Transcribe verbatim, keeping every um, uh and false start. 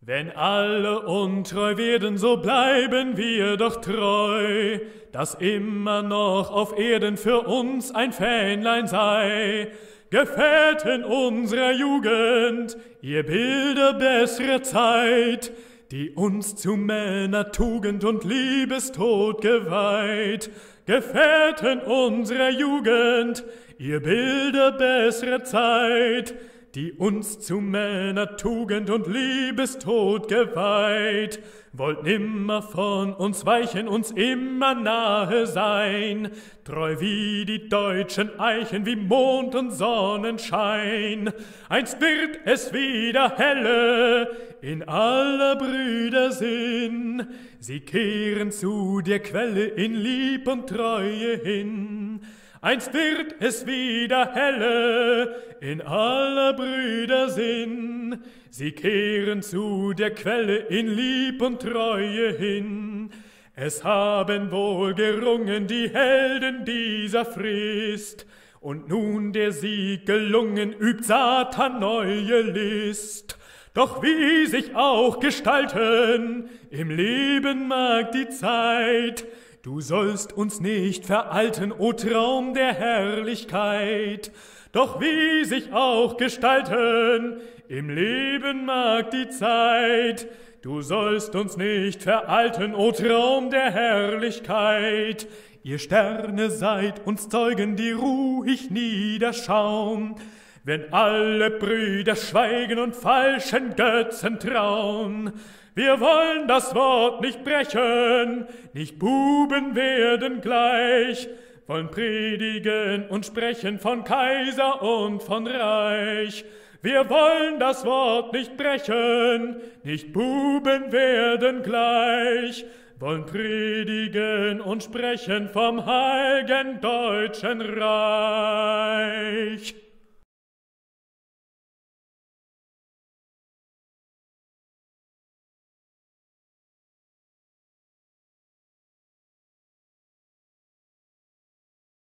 Wenn alle untreu werden, so bleiben wir doch treu, dass immer noch auf Erden für uns ein Fähnlein sei. Gefährten unserer Jugend, ihr Bilder bessere Zeit, die uns zu Männertugend und Liebestod geweiht. Gefährten unserer Jugend, ihr Bilder bessere Zeit, die uns zu Männertugend und Liebestod geweiht. Wollt nimmer von uns weichen, uns immer nahe sein, treu wie die deutschen Eichen, wie Mond und Sonnenschein. Einst wird es wieder helle in aller Brüder Sinn, sie kehren zu der Quelle in Lieb und Treue hin. Einst wird es wieder helle in aller Brüder Sinn, sie kehren zu der Quelle in Lieb und Treue hin. Es haben wohl gerungen die Helden dieser Frist, und nun der Sieg gelungen, übt Satan neue List. Doch wie sich auch gestalten im Leben mag die Zeit, du sollst uns nicht veralten, o Traum der Herrlichkeit. Doch wie sich auch gestalten im Leben mag die Zeit, du sollst uns nicht veralten, o Traum der Herrlichkeit. Ihr Sterne seid uns Zeugen, die ruhig niederschauen, wenn alle Brüder schweigen und falschen Götzen trauen. Wir wollen das Wort nicht brechen, nicht Buben werden gleich, wollen predigen und sprechen von Kaiser und von Reich. Wir wollen das Wort nicht brechen, nicht Buben werden gleich, wollen predigen und sprechen vom heiligen deutschen Reich.